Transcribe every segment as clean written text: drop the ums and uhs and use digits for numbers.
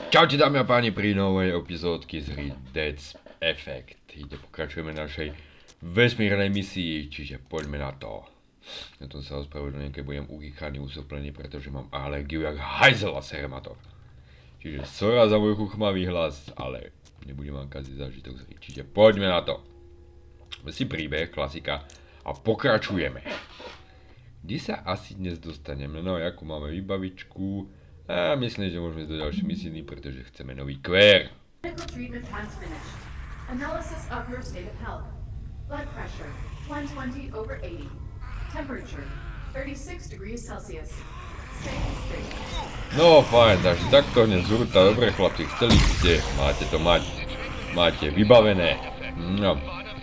Čaute dámy a páni pri novej epizódky z hry Dead Effect. Ide pokračujeme našej vesmírnej misii, čiže poďme na to. Na tom sa ospravedlňujem, keď budem uchýchaný, usoplený, pretože mám alergiu jak hajzel a sere ma to. Čiže sorry za môj chuchmavý hlas, ale nebudem vám kaziť zážitok z hry. Čiže poďme na to. Si príbeh, klasika a pokračujeme. Kde sa asi dnes dostaneme? No, ako máme výbavičku. A myslím, že môžeme ísť do ďalšej misii, pretože chceme nový kvér. No fajn, takže takto hneď zúrta, dobre chlapci, chceli ste, máte to mať, máte vybavené. No.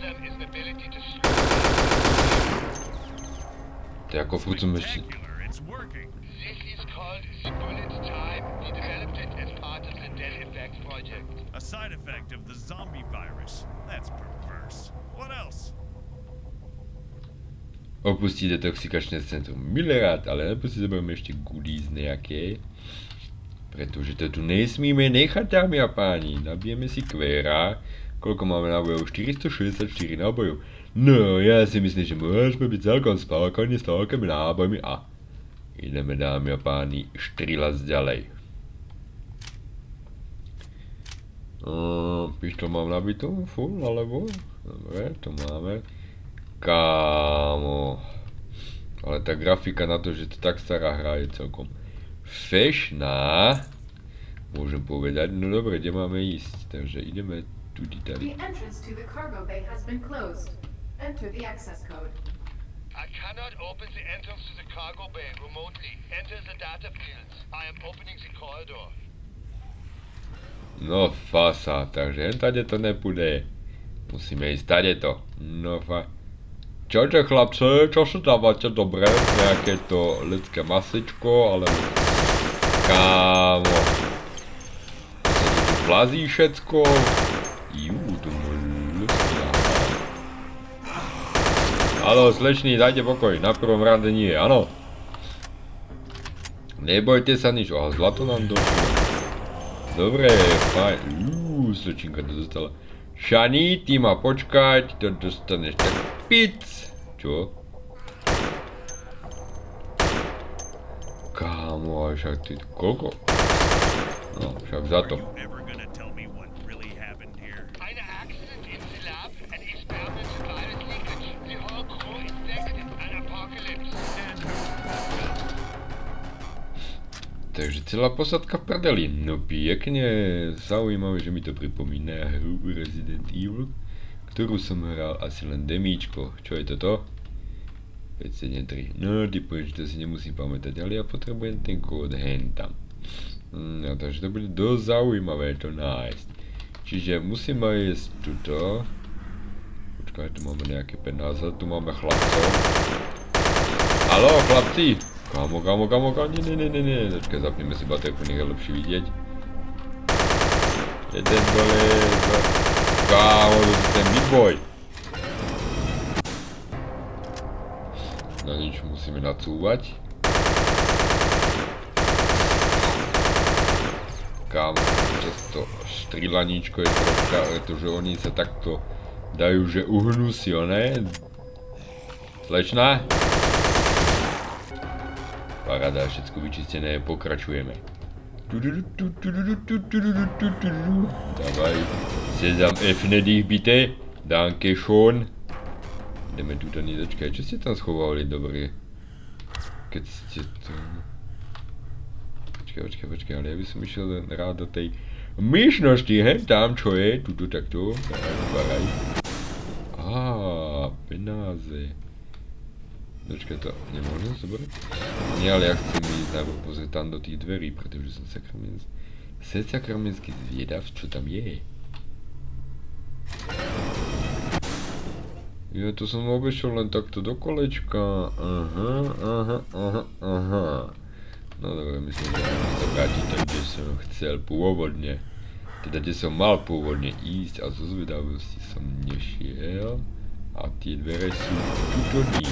To je ako furt som ešte... A side effect of the zombie virus. That's perverse. What else? Opustíte toxikačné centrum. Milé rád, ale najprv si zoberieme ešte goodies nejaké. Pretože to tu nesmíme nechať, dámy a páni. Nabijeme si kvéra. Koľko máme nábojov? 464 nábojov. No, ja si myslím, že môžeme byť celkom spokojní s toľkými nábojmi a ideme, dámy a páni, štrilasť ďalej. Pištol mám nabitú, full, alebo? Dobre, to máme. Kámo. Ale tá grafika na to, že to tak stará hra je celkom fešná. Môžem povedať, no dobre, kde máme ísť? Takže ideme tudy tady. I cannot open the entrance to the cargo bay remotely. Enter the data fields. I am opening the corridor. No fasa, takže jen tady to nepůjde. Musíme ísť tady to. No Čaute chlapce, čo sa dávate dobre? Nejaké to lidské masičko, alebo... Kámo. Sa to tu plazí všetko. Jú, tu môj ľudský nápad. Haló, slečný, dajte pokoj, na prvom rade nie, áno. Nebojte sa nič, aha, zlato nám došlo. Dobre, fajn, slečinka to dostala. Šani, ty ma počkať, to dostaneš tak pic. Čo? Kámo, však ty, koľko? No, však za to. Takže celá posadka v prdeli. No pekne zaujímavé, že mi to pripomína hru Resident Evil, ktorú som hral asi len demíčko. Čo je toto? 573. No typujem, že to si nemusím pamätať, ale ja potrebujem ten kód hentam. No takže to bude dosť zaujímavé to nájsť. Čiže musíme ísť tuto. Počkaj, tu máme nejaké penáze, tu máme chlapcov. Haló chlapci! Kámo, nie. Počkaj, zapneme si baterku, nech je lepšie vidieť. Jeden dole, kámo, to je ten big boy. No nič, musíme nacúvať. Kámo, často štrilaníčko je troška, pretože oni sa takto dajú, že uhnú si, oné. Slečná? Paráda, všetko vyčistené, pokračujeme. Dávaj, sezam F-nedých bite, danke schon. Ideme tuto niečo, čo ste tam schovali, dobre? Keď ste to... Počkaj, ale ja by som išiel rád do tej myšnosti, hej, tam čo je, tuto takto, baraj. Penáze. Počkaj, to nemôžem zobrať? Nie, ale ja chcem ísť najprv pozrieť tam do tých dverí, pretože som sakramenský zvědav, čo tam je. Jo, to som obešiel len takto do kolečka. Aha. No dobre, myslím, že môžem sa vrátiť tam, kde som chcel pôvodne. Teda, kde som mal pôvodne ísť a zo zvedavosti som nešiel. A tie dvere sú tuto dní.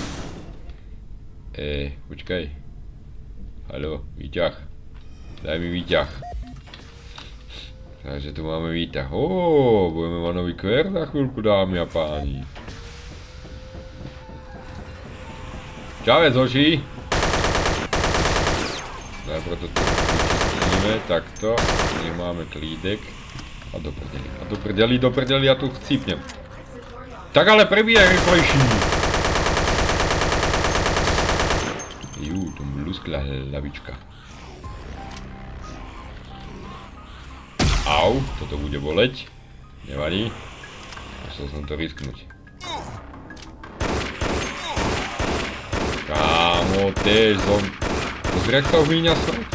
Počkaj. Haló, výťah. Daj mi výťah. Takže tu máme výtah. Budeme mať nový kvér za chvíľku, dámy a páni. Čavec, hoši! Najprv to vyčistíme, takto. Nech máme klídek. A do prdeli, ja tu chcípnem. Tak ale prebíjaj rýchlejší! Tu luskla hlavička. Au, toto bude boleť. Nevadí. Musel som to risknúť. Kámo, tež som... Pozri, jak sa uhýňa svet.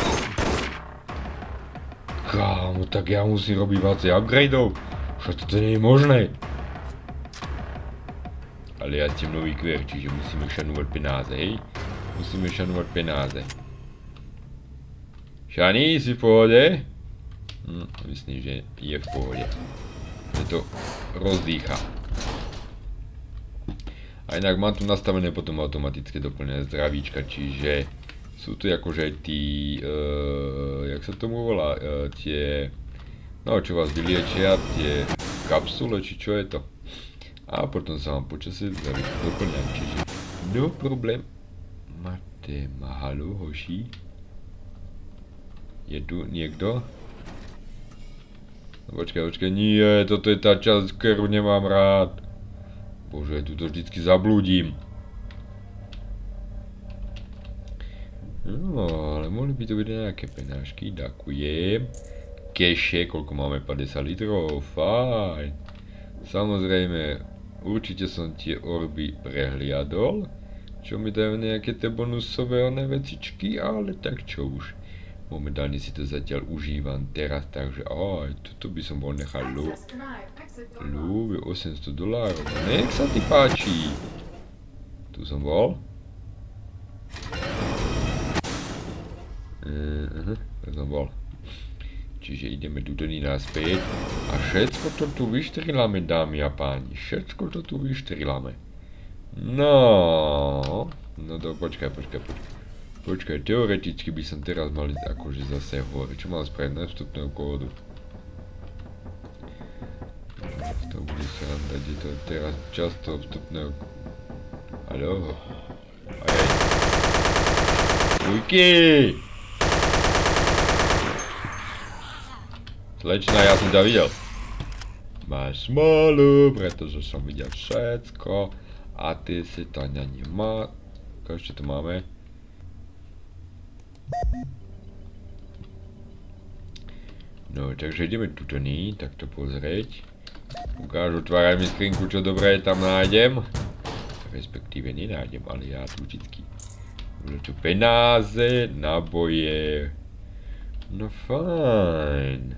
Kámo, tak ja musím robiť viacej upgradeov. Však toto nie je možné. Ale ja chcem nový kvér, čiže musíme šanovať penáze, hej? Musíme šanovať penáze. Šani, si v pohode? Myslím, že je v pohode. Je to rozdýcha. A inak mám tu nastavené potom automatické doplnené zdravíčka, čiže sú tu akože tí, jak sa tomu volá, tie, no čo vás vyliečia, tie kapsule, či čo je to. A potom sa vám počasie zdravíčka doplňam, čiže no problém. Máte mahalo, hoši? Je tu niekto? No počkaj, nie, toto je tá časť, ktorú nemám rád. Bože, tu to vždycky zablúdim. No, ale mohli by to byť nejaké penášky, ďakujem. Keše, koľko máme, 50 litrov, fajn. Samozrejme, určite som tie orby prehliadol, čo mi dajú nejaké tie bonusové vecičky, ale tak čo už. Momentálne si to zatiaľ užívam teraz, takže aj, toto by som bol nechal ľúbi, $800, nech sa ti páči. Tu som bol. Tu som bol. Čiže ideme tuto naspäť a všetko to tu vyštrilame, dámy a páni, všetko to tu vyštrilame. No, počkaj. Počkaj, teoreticky by som teraz mal ísť akože zase hore. Čo mám spraviť na vstupného kódu? To bude sranda, kde to teraz často vstupného... Haló? Ajaj. Ujky! Slečna, ja som ťa videl. Máš smolu, pretože som videl všetko. A ty si to nemá. Ko ešte tu máme? No, takže ideme tuto takto pozrieť. Ukážu, otváraj mi skrinku, čo dobré tam nájdem. Respektíve nenájdem, ale ja tu vždycky. Bude tu penáze, náboje. No fajn.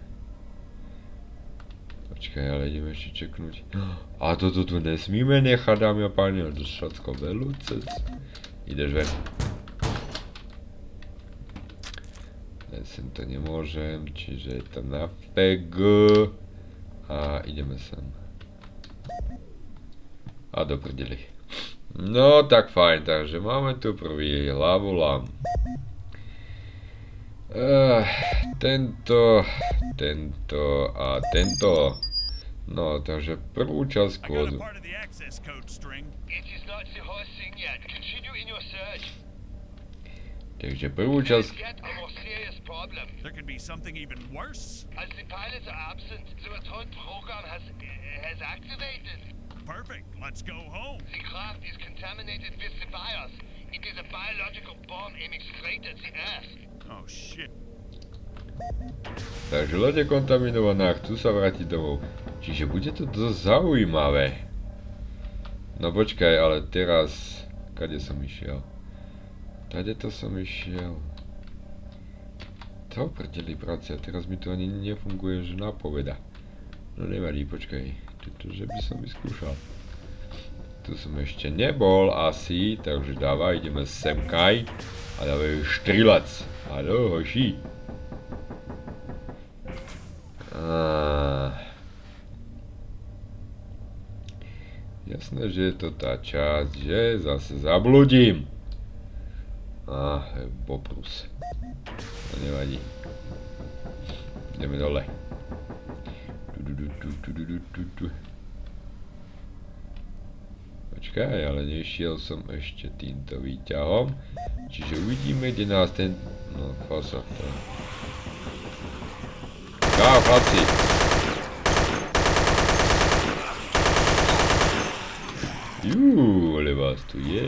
Počkaj, ale ideme ešte čeknúť. A toto tu nesmíme nechať, dámy a páni, ale to všetko veľúce. Ideš ven. Sem to nemôžem, čiže je to na FPG. A ideme sem. A do prdeli. No tak fajn, takže máme tu prvý hlavolám. Tento a tento. No, takže prvú časť kódu. Takže prvú časť... There could be something even worse. As the pilots are absent, the return program has activated. Perfect. Let's go home. The craft is contaminated with the virus. It is a biological bomb aiming straight at the Earth. Oh shit. Takže loď je kontaminovaná, chcú sa vrátiť domov. Čiže bude to dosť zaujímavé. No počkaj, ale teraz... Kade som išiel? Tade to som išiel. To prdeli práce, a teraz mi to ani nefunguje, že napoveda. No nevadí, počkaj. Tuto, že by som vyskúšal. Tu som ešte nebol asi, takže dávaj, ideme semkaj. A dávaj štrilac. Haló, hoši. Jasné, že je to tá časť, že zase zabludím. Poprus. To nevadí. Ideme dole. Počkaj, ale nešiel som ešte týmto výťahom. Čiže uvidíme, kde nás ten... No, fasa to. Čau, chlapci. Ale vás tu je.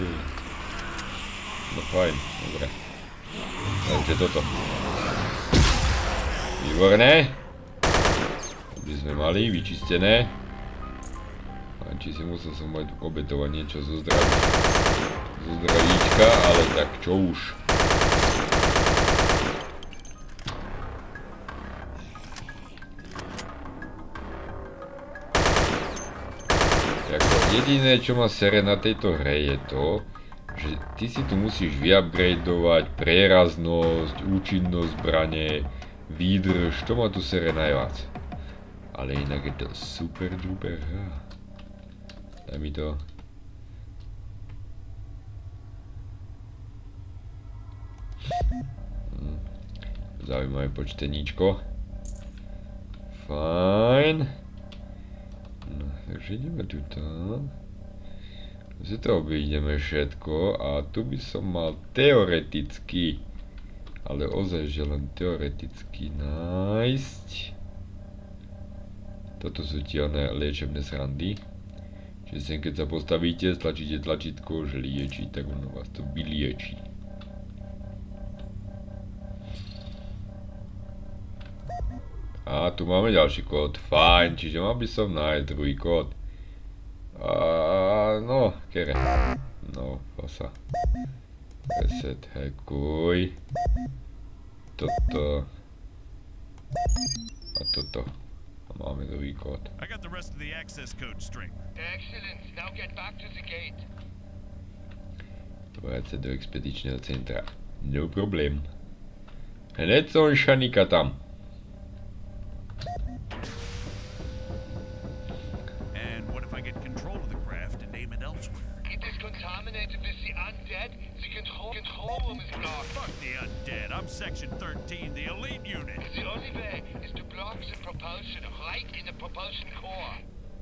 No fajn, dobre. Takže toto. Výborné. By sme mali vyčistené. Či si musel som mať obetovať niečo zo zdravíčka, ale tak čo už. Jediné, čo ma sere na tejto hre je to, že ty si tu musíš vyupgradeovať preraznosť, účinnosť zbrane, výdrž, to ma tu sere najviac. Ale inak je to super duper hra. Daj mi to. Zaujímavé počteníčko. Fajn. No, takže ideme tuto. Si to obídeme všetko a tu by som mal teoreticky, ale ozaj, že len teoreticky nájsť. Toto sú tie oné liečebné srandy. Čiže sem keď sa postavíte, stlačíte tlačítko, že lieči, tak ono vás to vyliečí. A tu máme ďalší kód, fajn, čiže mal by som nájsť druhý kód. No, kere. No, fasa. Reset, hekuj. Toto. A toto. A máme druhý kód. I got the rest of the access code string. Excellent. Now get back to the gate. Vráť sa do expedičného centra. No problém. Hned som šanika tam. And what if I get control of the craft and aim it elsewhere? It is contaminated with the undead. The control room is blocked. Fuck the undead. I'm section 13, the elite unit. The only way is to block the propulsion right in the propulsion core.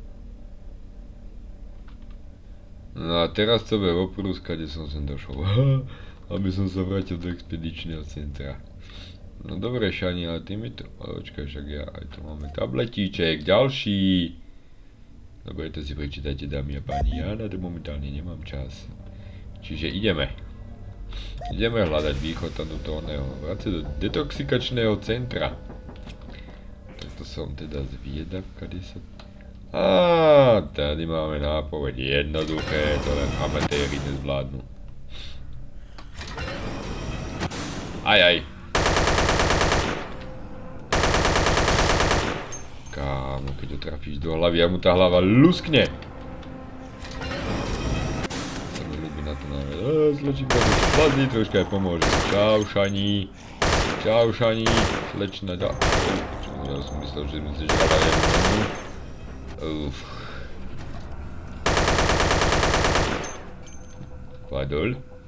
No a teraz to bude oprús, kde som sem došol. Aby som sa vrátil do expedičného centra. No dobre, Šani, ale ty mi to... Počkaj, však ja aj tu máme tabletíček, ďalší. Dobre, to si prečítajte, dámy a páni, ja na to momentálne nemám čas. Čiže ideme. Ideme hľadať východ tam do toho oného. Vráť do detoxikačného centra. Tak to som teda zviedavka, kde sa... Tady máme nápoveď jednoduché, to len amatéri nezvládnu. Aj. Kámo, keď ho trafíš do hlavy, ja mu tá hlava luskne. Sa mi ľudí na to náveď. Slečinka, zvládni troška aj pomôže. Čau, Šani. Čau, Šani. Slečna, ja som myslel, že sme si žrala jednu. Padol.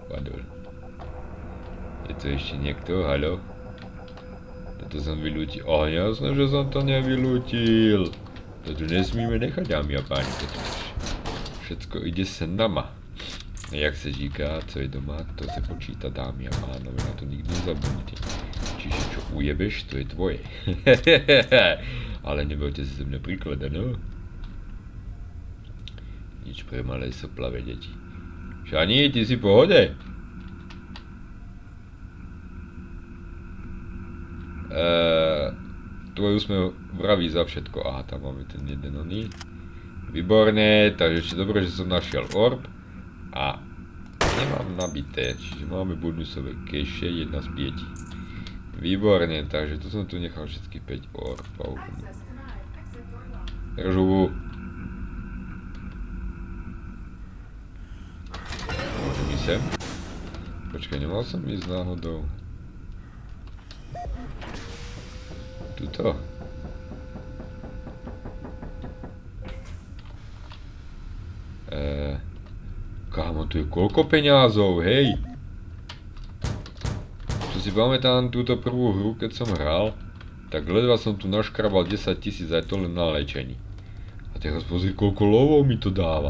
Je to ešte niekto? Haló? Toto som vylútil. Jasné, že som to nevylútil. To tu nesmíme nechať, dámy a páni. Všetko ide s nama. Jak se říká, co je doma, to se počítá, dámy a pánové, na to nikdy nezabudnite. Čiže čo ujebeš, to je tvoje. Ale nebojte si ze mne príklada, no? Nič pre malé soplavé deti. Šani, ty si v pohode? Tvoj úsmev vraví za všetko. Aha, tam máme ten jeden oný. Výborné, takže ešte dobre, že som našiel orb. A nemám nabité, čiže máme bonusové keše, 1 z 5. Výborné, takže tu som tu nechal všetky 5 orbov. Držu. Môžem ísť sem? Počkaj, nemal som ísť náhodou. Tuto. Kámo, tu je koľko peňázov, hej? Tu si pamätám túto prvú hru, keď som hral. Tak ledva som tu naškrabal 10 000 aj to len na lečení. A teraz pozri, koľko lovov mi to dáva.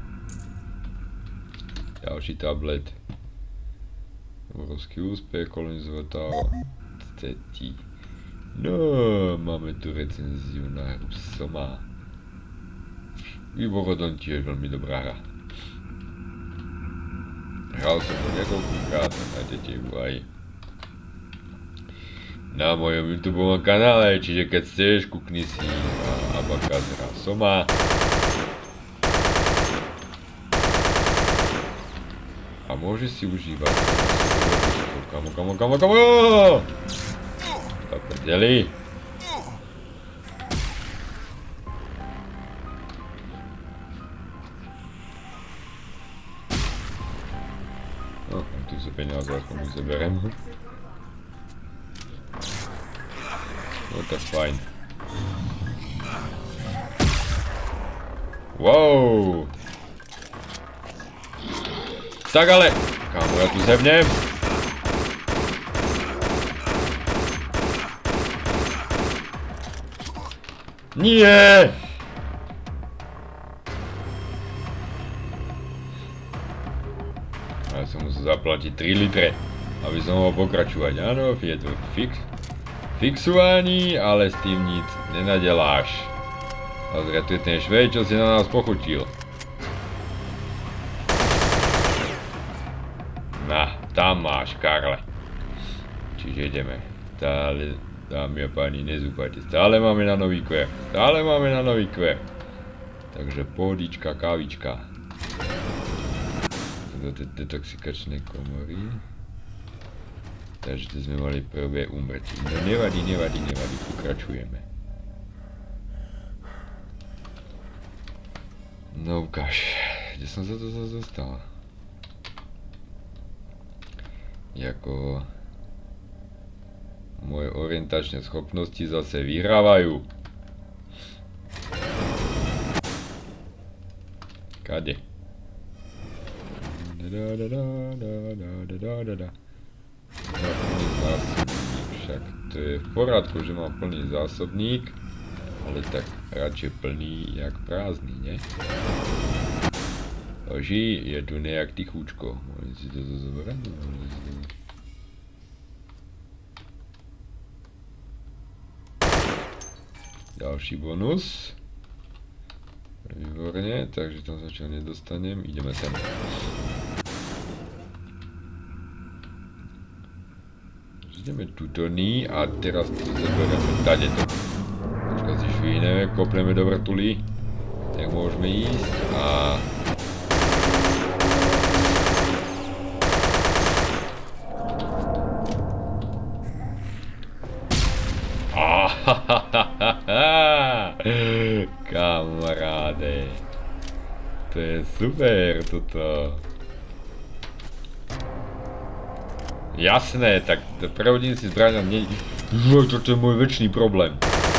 Ďalší tablet. Obrovský úspech, kolonizovať táva. Cetí. No, máme tu recenziu na hru Soma. Výborodom tiež veľmi dobrá hra. Hral som ho niekoľkokrát, nájdete ju aj na mojom YouTube kanále, čiže keď chceš, kúkni si na Abacus hra Soma. A môžeš si užívať. Kamo! To prdeli. No, tu sa peniaze aspoň už zaberem. No to je fajn. Wow! Tak ale, kámo, ja tu zebnem. Nie! Ja som musel zaplatiť 3 litre, aby som mohol pokračovať. Áno, je to fixovaní, ale s tým nic nenadeláš. Pozri, tu je ten Švéd, čo si na nás pochutil. Na, tam máš, Karle. Čiže ideme. Stále, dámy a páni, nezúfajte. Stále máme na nový kver. Takže pohodička, kávička. Do detoxikačnej komory. Takže to sme mali prvé úmrtie. No nevadí, pokračujeme. No ukáž, kde som sa to dostal? Jako moje orientačné schopnosti zase vyhrávajú. Kade? Plný zásobník, však to je v poriadku, že mám plný zásobník, ale tak radšej plný jak prázdny, ne? Oži, je tu nejak tichúčko, môžem si to zobrať? Ďalší bonus. Výborne, takže tam zatiaľ nedostanem, ideme sem. Ideme tutoný a teraz to zoberieme tadeto. Počkaj si švíneme, kopneme do vrtuly. Tak môžeme ísť a... Kamaráde. To je super toto. Jasné, tak prehodím si zbraň a mne... Toto je môj väčší problém.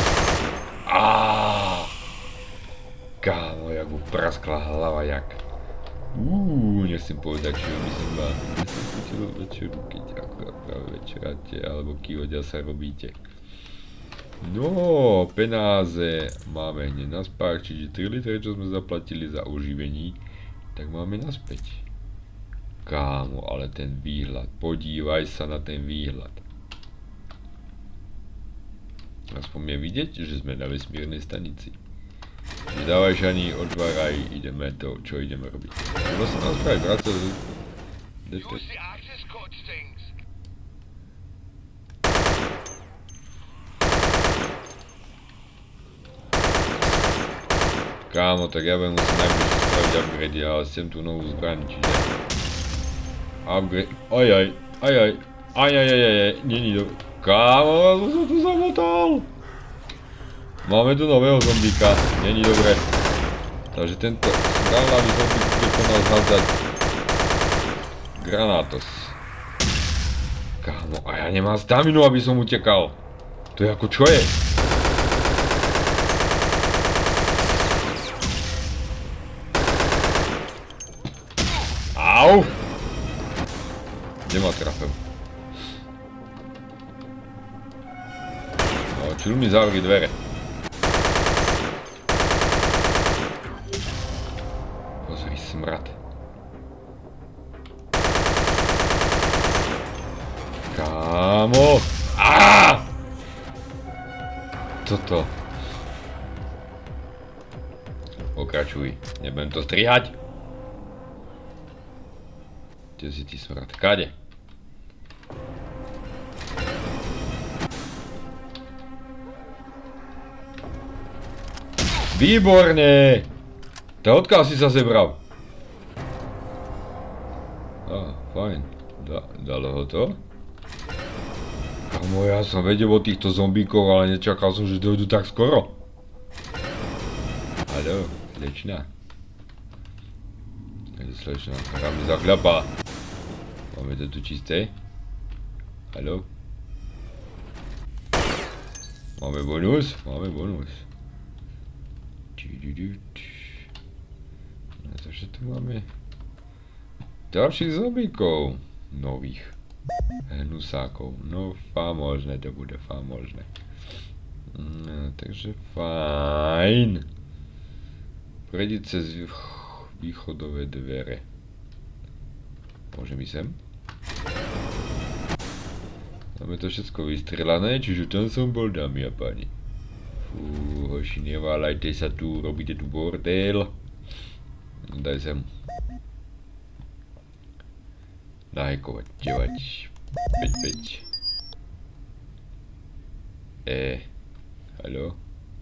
Kámo, jak mu praskla hlava, jak. Nechcem povedať, čo by som mal. Nechcem počul večeru, keď akurát práve večeráte, alebo kývodia sa robíte. No, penáze máme hneď naspäť, čiže 3 litre, čo sme zaplatili za oživení, tak máme naspäť. Kámo, ale ten výhľad, podívaj sa na ten výhľad. Aspoň je vidieť, že sme na vesmírnej stanici. Čiže dávaj Žani, otváraj, ideme to, čo ideme robiť. Ono sa nás práve vráca do... Kámo, tak ja budem musieť najbližšie spraviť upgrade, ale chcem tú novú zbraň, čiže... Upgrade... Ajajajajajajajaj, není dobré. Kámo, som tu zamotal! Máme tu nového zombíka, není dobré. Takže tento granátny zombík bude po nás hádzať granátos. Kámo, a ja nemám staminu, aby som utekal. To je ako čo je? Au! Kde ma trafil? Čul mi zavri dvere. Pozri, smrad. Kámo! Aaaa! Toto. Pokračuj, nebudem to strihať. Kde si ty smrad? Kade? Výborne! To odkiaľ si sa zebral? Á, fajn. Dalo ho to? Kamo, ja som vedel o týchto zombíkov, ale nečakal som, že dojdu tak skoro. Haló, slečna. Slečna, hra mi zakľapá. Máme to tu čisté? Haló? Máme bonus? Máme bonus. Takže tu máme ďalších zombíkov. Nových. Hnusákov. No, famožné to bude, famožné. No, takže fajn. Prejdi cez východové dvere. Môžem ísť sem? Máme to všetko vystrelané, čiže tam som bol, dámy a páni. Fú, hoši, neváľajte sa tu, robíte tu bordel. Daj sem. Nahajkovať, 9, 5. Haló?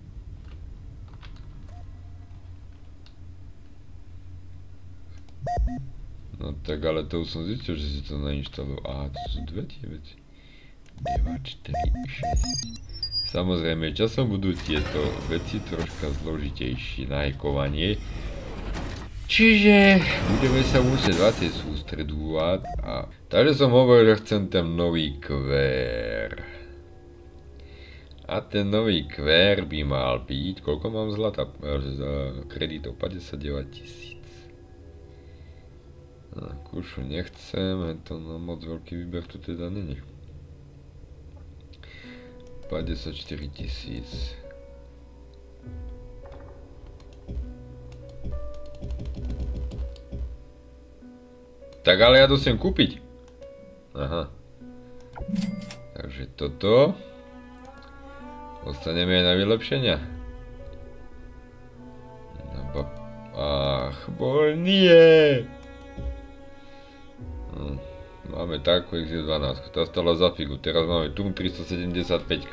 No tak ale to už som zistil, že si to nainštalujú. Aha, to sú dve tie veci. 9, 4, 6. Samozrejme, časom budú tieto veci troška zložitejšie na hackovanie. Čiže budeme sa musieť viacej sústredovať. Takže som hovoril, že chcem ten nový kvér. A ten nový kvér by mal byť, koľko mám zlata? Kreditov 59 000. Kúšu nechcem, to na moc veľký výber tu teda není. 54 000. Tak ale ja to chcem kúpiť. Aha. Takže toto. Dostaneme aj na vylepšenia. Ach, bol nie. Máme takú X12, tá stala za figu, teraz máme TUM 375.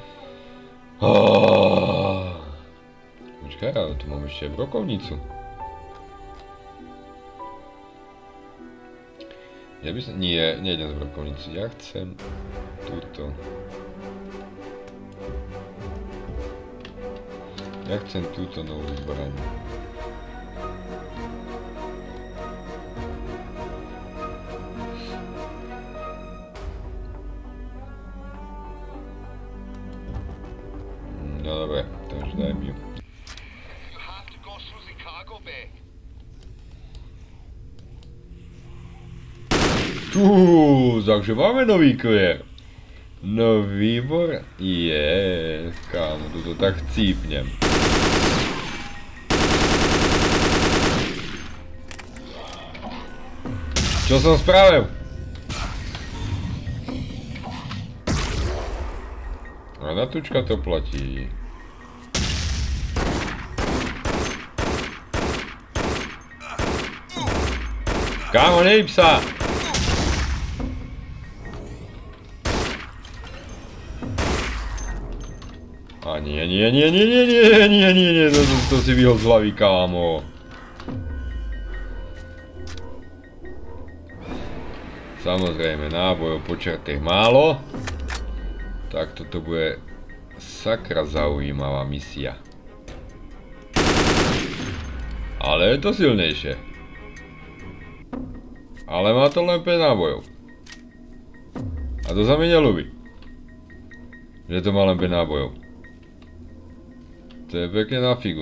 Počkaj, ale tu mám ešte brokovnicu. Ja by som... Nie, nejdem z brokovnicu, ja chcem túto. Ja chcem túto novú zbraň. No dobre, takže daj mi ju. Takže máme nový kvér. No výbor je, kámo, tu to tak cípnem. Čo som spravil? A na tučka to platí. Kámo, nejib sa! A nie, to si vyhol z hlavy, kámo. Samozrejme, nábojov počertých málo. Tak toto bude sakra zaujímavá misia. Ale je to silnejšie. Ale má to len 5 nábojov. A to sa mi neľúbi. Že to má len 5 nábojov. To je pekne na figu.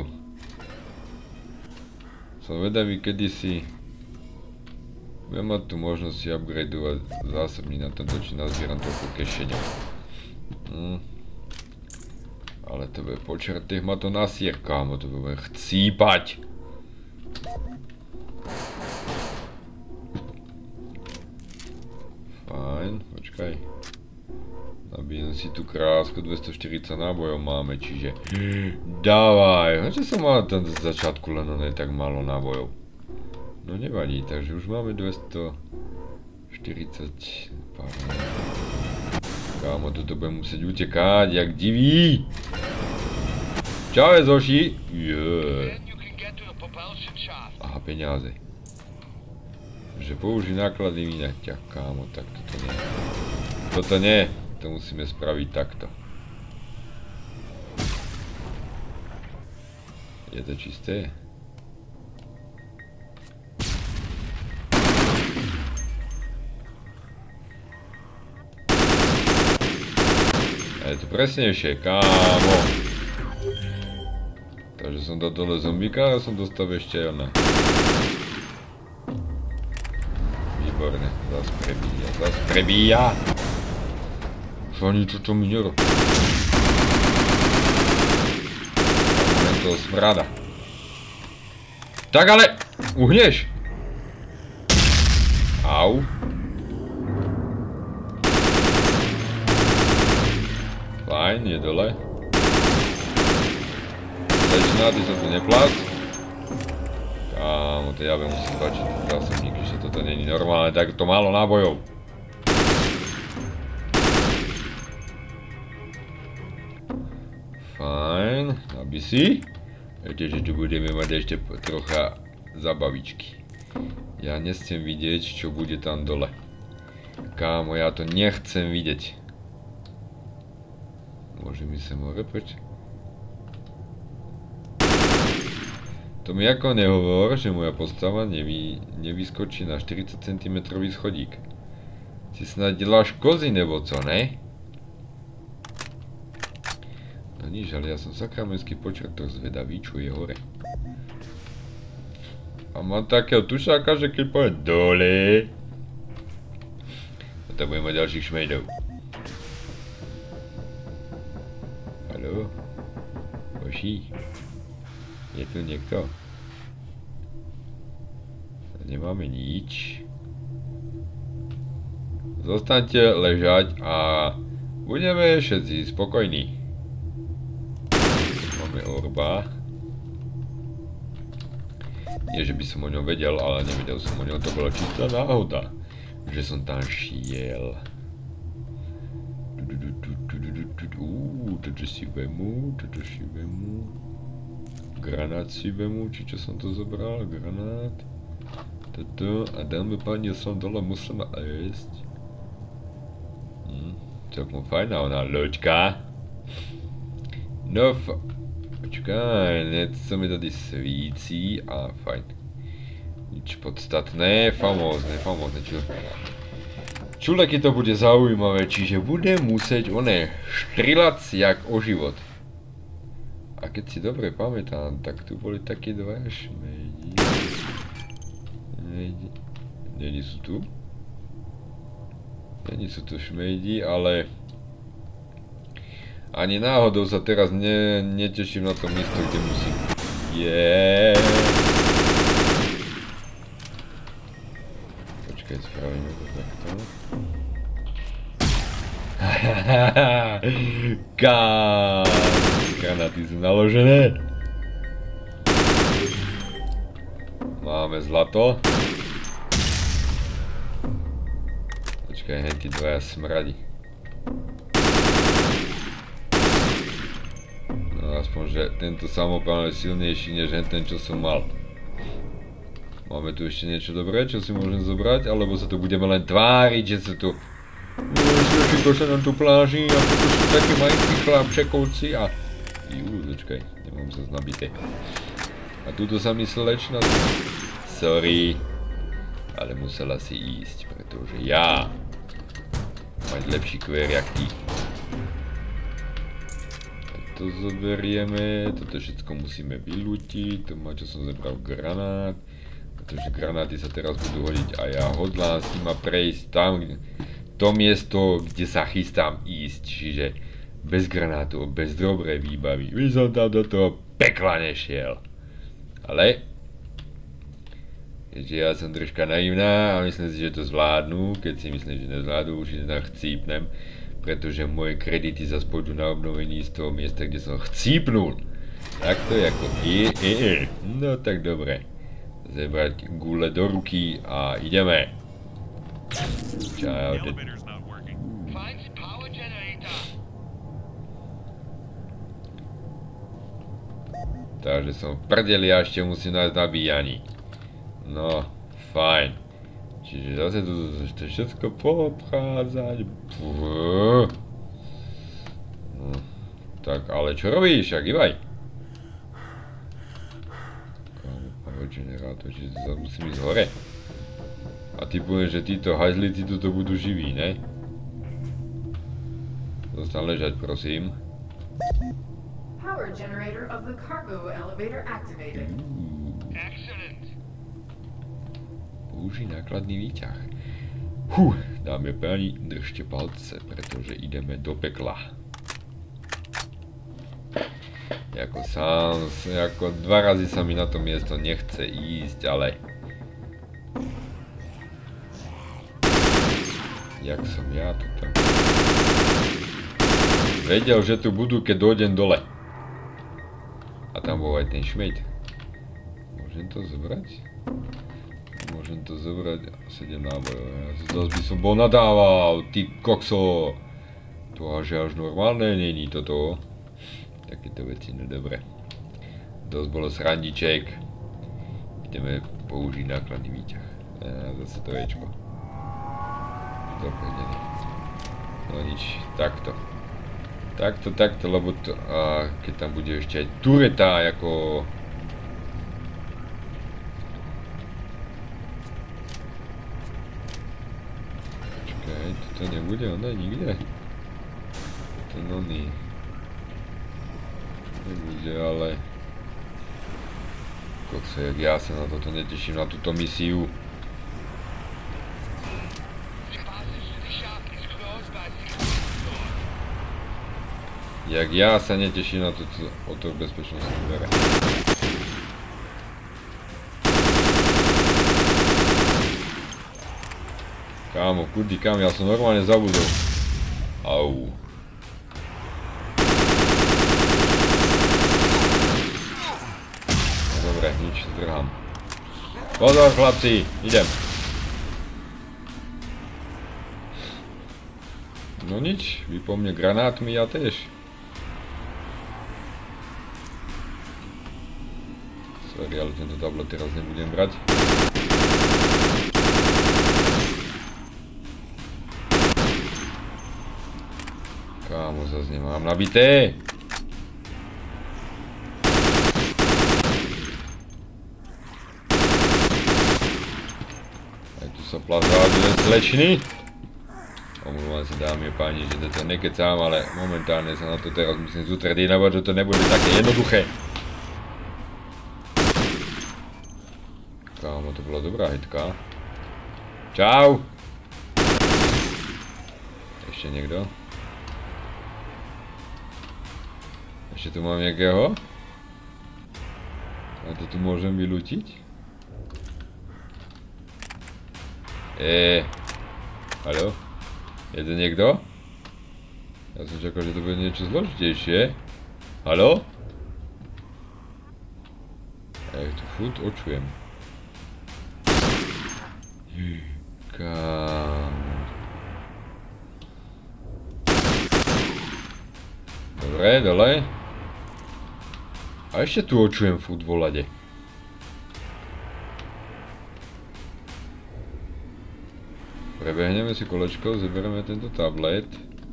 Som vedavý, kedy si budem mať tu možnosť si upgradeovať zásobník na tomto, či nazbieram toľko kešeňov. Ale to bude po čertech ma to nasier, kámo, to bude chcípať. Fajn, počkaj. Nabijem si tu krásku, 240 nábojov máme, čiže... Dávaj, čo som mal tam z začiatku, len ono je tak málo nábojov. No nevadí, takže už máme 240... Kámo, toto budem musieť utekať, jak divý! Čau, Zoši! Aha, peniaze. Že použij nákladný výnaťah, kámo, tak toto nie. Toto nie, to musíme spraviť takto. Je to čisté? A je to presnejšie, kámo. Takže som dal dole zombíka a som dostal ešte ona. Výborné, zas prebíja. Čo ani čo mi nerobí. Moment toho smrada. Tak ale, uhneš. Au. Fajn, je dole. Začíná, ty sa tu neplác. Kámo, to ja musím bačiť zásobníky, že toto není normálne, tak to málo nábojov. Fajn, aby si. Viete, že tu budeme mať ešte trocha zabavičky. Ja nechcem vidieť, čo bude tam dole. Kámo, ja to nechcem vidieť. Môže mi sa more preč? To mi ako nehovor, že moja postava nevyskočí na 40 cm schodík. Si snad děláš kozy nebo co, ne? No nič, ale ja som sakramenský počertok zvedavý, čo je hore. A mám takého tušáka, že keď poviem dole, to budem mať ďalších šmejdov. Haló? Boží? Je tu niekto? Nemáme nič. Zostaňte ležať a budeme všetci spokojní. Máme orba. Nie, že by som o ňom vedel, ale nevedel som o ňom, to bola čistá náhoda, že som tam šiel. Toto si vemu, Granát si vemu, či čo som to zobral, granát. Toto, a dáme páni, som dole musel nájsť. Celkom fajná ona loďka. No počkaj, něco mi tady svící a fajn. Nič podstatné, famózne, Čuleky to bude zaujímavé, čiže budem musieť štrilac jak o život. A keď si dobre pamätám, tak tu boli také dva šmejdi. Není sú tu? Není sú tu šmejdi, ale ani náhodou sa teraz neteším na to miesto, kde musím. Počkaj, spravíme to takto. Granáty sú naložené. Máme zlato. Počkaj, hej, tí dvaja smradi. No aspoň, že tento samopál je silnejší než ten, čo som mal. Máme tu ešte niečo dobré, čo si môžem zobrať, alebo sa tu budeme len tváriť, že sa tu... Šľučíko sa nám tu pláži a tu sú takí majskí chlapčekovci a... Počkaj, nemám sa znabité. A tuto sa mi slečna... Sorry. Ale musela si ísť, pretože ja... mať lepší kvér jak ty. To zoberieme, toto všetko musíme vylútiť, to má, čo som zebral granát. Pretože granáty sa teraz budú hodiť a ja hodlám s nima prejsť tam, to miesto, kde sa chystám ísť, čiže bez granátov, bez dobrej výbavy. By som tam do toho pekla nešiel. Ale keďže ja som troška naivná a myslím si, že to zvládnu, keď si myslím, že nezvládnu, už inak chcípnem, pretože moje kredity zase pôjdu na obnovení z toho miesta, kde som chcípnul. Takto ako no tak dobre. Zebrať gule do ruky a ideme. Čau. Takže som v prdeli a ešte musím nájsť nabíjaní. No, fajn. Čiže zase tu všetko poobchádzať. No, tak, ale čo robíš? Ak ivaj. Power generátor, čiže musím ísť hore. A ty povieš, že títo hajzlici tuto budú živí, ne? Zostaň ležať, prosím. Power generator of the cargo elevator activated. Excellent. Použij nákladný výťah. Dámy a páni, držte palce, pretože ideme do pekla. Ako 2 razy sa mi na to miesto nechce ísť, ale... Jak som ja tu tam... Vedel, že tu budú, keď dojdem dole. A tam bol aj ten šmejd. Môžem to zobrať? Môžem to zobrať. 7 nábojov. Zas by som bol nadával, ty kokso. To až normálne není toto. Takéto veci, no dobre. Dosť bolo srandiček. Ideme použiť nákladný výťah. Zase to ječko. No nič, takto. Takto, lebo to, keď tam bude ešte aj tureta, ako... Počkaj, toto nebude, ono nikde. Ten oný... Nebude, ale... Kokso, jak ja sa na toto neteším, na túto misiu. Jak ja sa neteším na toto bezpečnostné dvere. Kámo, kurdi kam, ja som normálne zabudol. Au. No dobre, nič, zdrhám. Pozor chlapci, idem. No nič, vy po mne granátmi, ja tiež. Sorry, ale tento tablet teraz nebudem brať. Kámo, zase nemám nabité. Aj tu sa plazáduje slečny. Omlúvam sa dámy a páni, že toto nekecám, ale momentálne sa na to teraz musím sústrediť, že to nebude také jednoduché. Kámo, to bola dobrá hitka. Čau! Ešte niekto? Ešte tu mám nejakého? A to tu môžem vylútiť? Haló? Je to niekto? Ja som čakal, že to bude niečo zložitejšie. Haló? Ja ich tu furt očujem. Kámo. Dobre, dole. A ešte tu očujem furt volade. Prebehneme si kolečko, zoberieme tento tablet.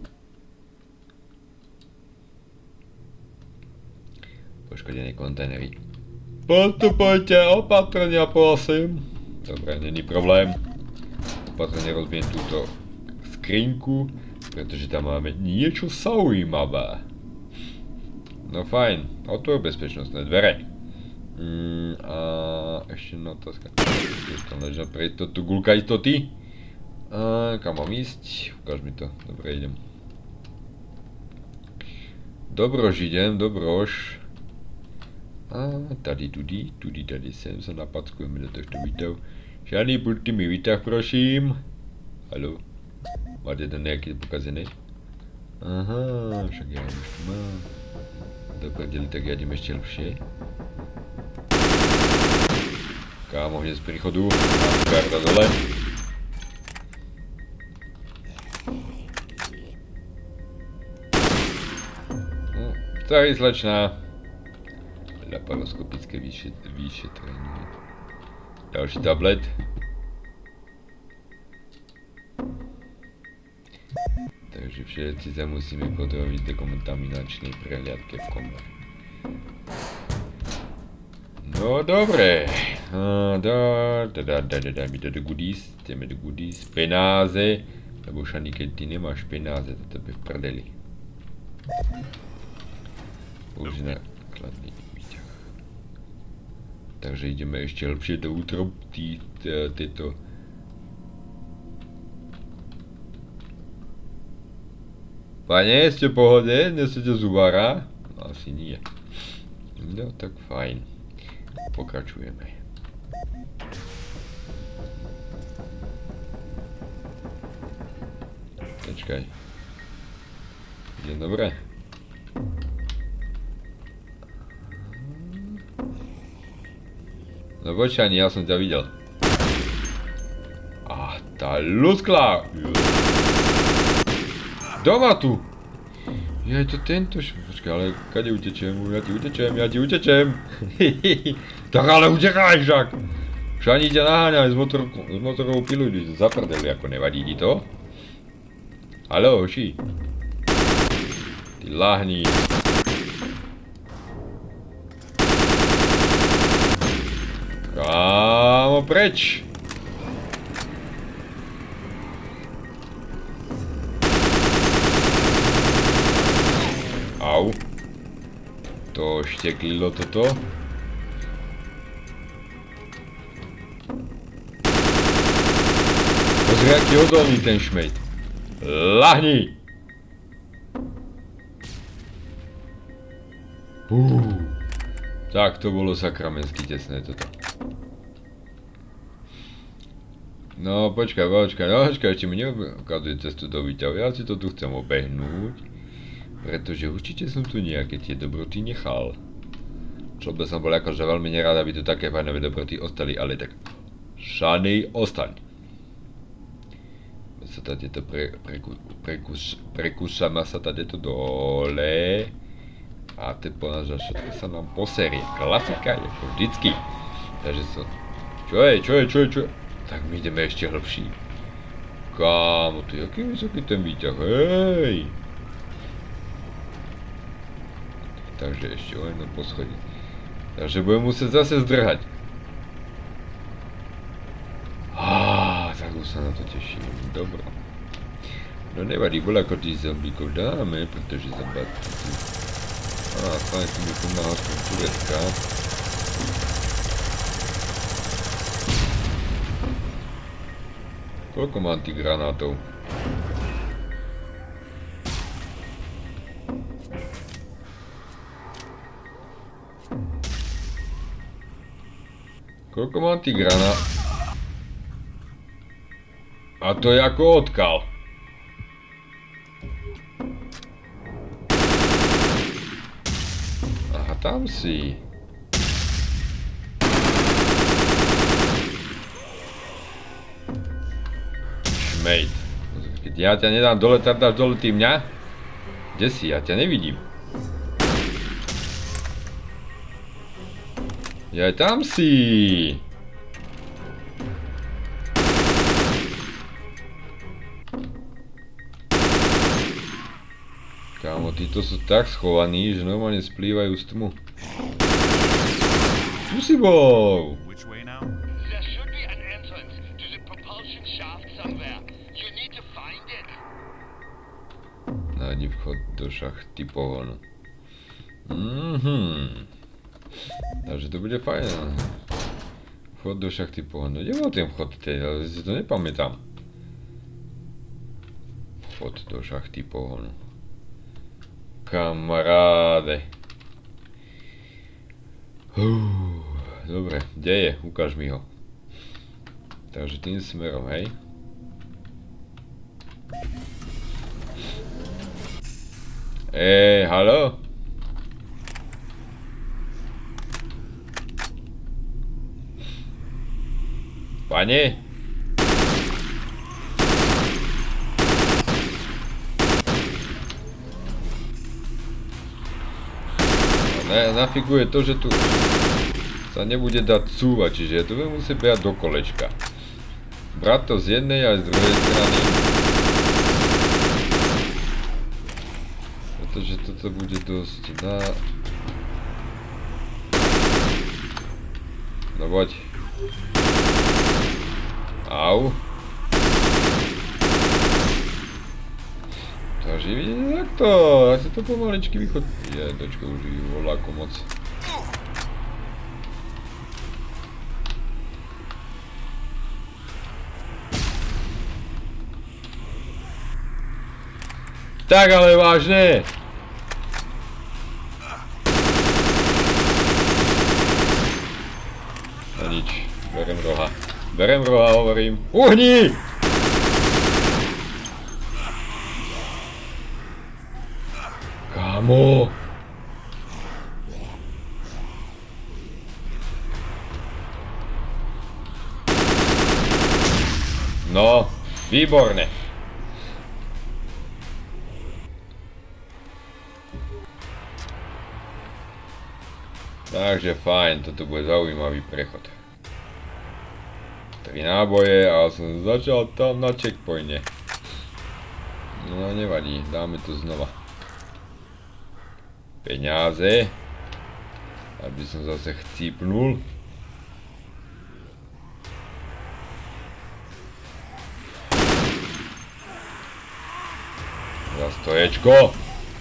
Poškodené kontajnery. Postupujte opatrenia, prosím. Dobre, není problém. Opatrne rozbijem túto skrinku, pretože tam máme niečo zaujímavé. No fajn, otvor bezpečnostné dvere. A ešte jedna otázka. Tam ležia pre istotu, gulka istoty. Kam mám ísť? Ukáž mi to. Dobre, idem. Dobrož idem, dobrož. A tady tudy, tady sem sa napackujeme do tohto výtahu. Žiadny pulty mi výtah, prosím. Haló? Máte to nejaké pokazené? Aha, však ja už tu mám. Doprdeli, tak ja idem ešte lepšie. Kámo, hneď z príchodu. Karta dole. Tady slečná. Laparoskopické vyšetrenie. Ďalší tablet. Takže všetci sa musíme podrobiť dekontaminačnej prehliadke v komore. No dobre. Daj mi to do goodies. Ideme do goodies. Penáze. Lebo Šani, keď ty nemáš penáze, to tebe v prdeli. Už nákladný výťah. Takže ideme ešte lepšie do útrob tejto. Pane, ste v pohode? Nesete zubára? Asi nie. No tak fajn. Pokračujeme. Počkaj. Je dobré? No počkaj, ja som ťa videl. Ah, tá luskla! Doma tu! Je to tento počkaj, ale kade utečem? Ja ti utečem! Tak ale utekaj však! Šani ťa naháňaj s motorovou pilu, zaprdeli, ako nevadí ti to? Haló, hoši? Ty lahni! Kámo, preč! Au. To šteklilo toto. Pozri, aký odolný ten šmejd. Lahni! Tak to bolo sakramensky tesné toto. No počkaj, ešte mi neukazuje cestu do výťahu. Ja si to tu chcem obehnúť. Pretože určite som tu nejaké tie dobroty nechal. Čo by som bol akože veľmi nerád, aby tu také fajnové dobroty ostali, ale tak Šani, ostaň. Sa tady to prekúšame sa tady to dole. A teď ponáža všetko sa nám poserie. Klasika, ako vždycky. Takže som... Čo je? Tak my ideme ešte hlbší. Kámo, to je aký vysoký ten výťah, hej! Takže ešte o jedno poschodí. Takže budem musieť zase zdrhať. Tak už sa na to teším. Dobro. No nevadí, voľako tých zombíkov dáme, pretože zabáčite. Stále tu mi pomáha aspoň Turecka. Koľko mám tých granátov? Koľko mám tých granát? A to je ako odkal. Aha, tam si. Šmejd. Keď ja ťa nedám dole, tak dáš dole ty mňa? Kde si? Ja ťa nevidím. Ja tam si. Kámo, títo sú tak schovaní, že normálne splývajú z tmu. Tu si bol. Which way now? There should be an entrance to the propulsion shaft somewhere. You need to find it. Nájdi vchod do šachty pohonu. Takže to bude fajn. Vchod do šachty pohonu. Kde bol ten vchod tej? Ale si to nepamätám. Vchod do šachty pohonu. kamaráde. Dobre, kde je? Ukáž mi ho. Takže tým smerom, hej? Haló? Pane? Nafiguje to, že tu sa nebude dať cúvať, čiže ja tu budem musieť behať do kolečka. Brať to z jednej aj z druhej strany. Pretože toto bude dosť No poď. Au. Takže vidíte takto, ja sa to pomaličky vychod... Dočko, už ju volá ako moc. Tak ale vážne! No nič, berem roha. Berem roha, hovorím. Uhni! Kámo! No, výborne. Takže fajn, toto bude zaujímavý prechod. 3 náboje a som začal tam na checkpointe. No nevadí, dáme to znova. Peniaze. Aby som zase chcípnul. Za stoječko.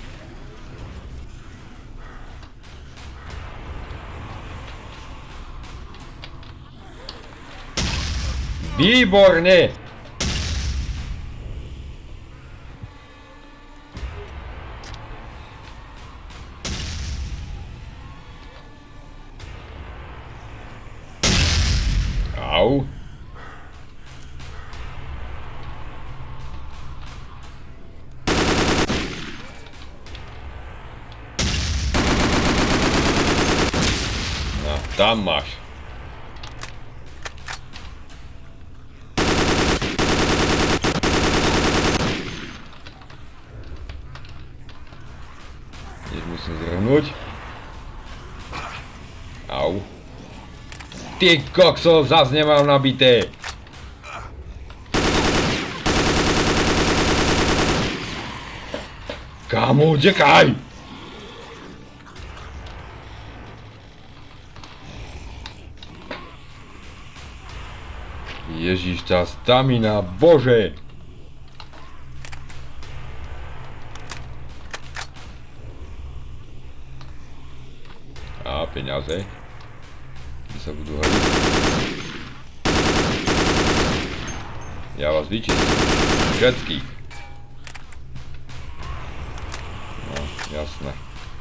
Výborne! Au. No, tam máš. Musím zhrnúť. Au. Ty kokso, zas nemám nabité. Kámo, utekaj! Ježiš, tá stamina, bože! A peniaze. Kde sa budú hodiť? Ja vás vyčistím. Všetkých. No, jasné.